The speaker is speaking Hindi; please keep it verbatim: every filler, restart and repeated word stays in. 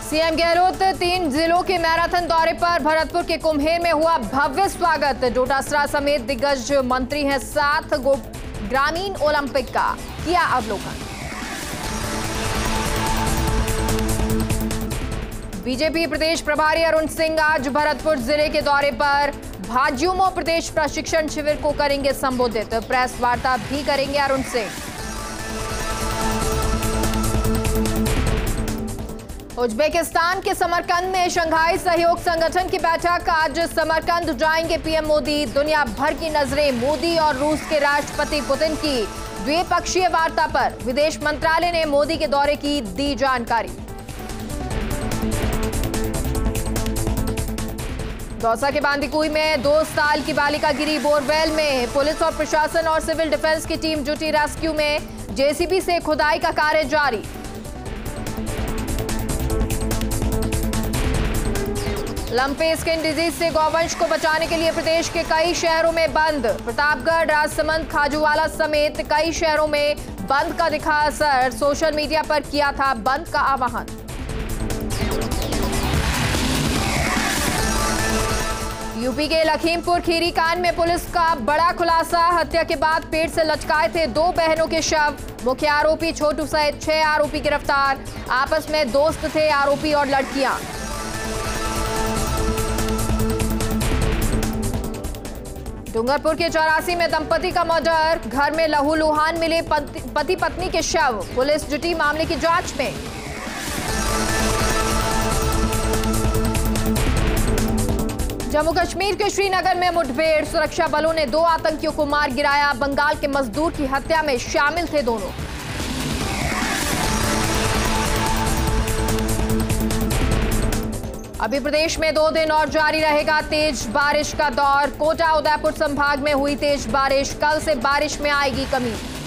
सीएम गहलोत तीन जिलों के मैराथन दौरे पर। भरतपुर के कुम्हेर में हुआ भव्य स्वागत। डोटासरा समेत दिग्गज मंत्री हैं साथ। ग्रामीण ओलंपिक का किया अवलोकन। बीजेपी प्रदेश प्रभारी अरुण सिंह आज भरतपुर जिले के दौरे पर। भाजयुमो प्रदेश प्रशिक्षण शिविर को करेंगे संबोधित। प्रेस वार्ता भी करेंगे अरुण सिंह। उज्बेकिस्तान के समरकंद में शंघाई सहयोग संगठन की बैठक। आज समरकंद जाएंगे पीएम मोदी। दुनिया भर की नजरें मोदी और रूस के राष्ट्रपति पुतिन की द्विपक्षीय वार्ता पर। विदेश मंत्रालय ने मोदी के दौरे की दी जानकारी। दौसा के बांदीकुई में दो साल की बालिका गिरी बोरवेल में। पुलिस और प्रशासन और सिविल डिफेंस की टीम जुटी रेस्क्यू में। जेसीबी से खुदाई का कार्य जारी। लंपे स्किन डिजीज से गौवंश को बचाने के लिए प्रदेश के कई शहरों में बंद। प्रतापगढ़, राजसमंद, खाजूवाला समेत कई शहरों में बंद का दिखा असर। सोशल मीडिया पर किया था बंद का आह्वान। यूपी के लखीमपुर खीरी कांड में पुलिस का बड़ा खुलासा। हत्या के बाद पेट से लटकाए थे दो बहनों के शव। मुख्य आरोपी छोटू सहित छह आरोपी गिरफ्तार। आपस में दोस्त थे आरोपी और लड़कियां। डूंगरपुर के चौरासी में दंपति का मर्डर। घर में लहूलुहान मिले पति पत्नी के शव। पुलिस जुटी मामले की जांच में। जम्मू कश्मीर के श्रीनगर में मुठभेड़। सुरक्षा बलों ने दो आतंकियों को मार गिराया। बंगाल के मजदूर की हत्या में शामिल थे दोनों। अभी प्रदेश में दो दिन और जारी रहेगा तेज बारिश का दौर। कोटा, उदयपुर संभाग में हुई तेज बारिश। कल से बारिश में आएगी कमी।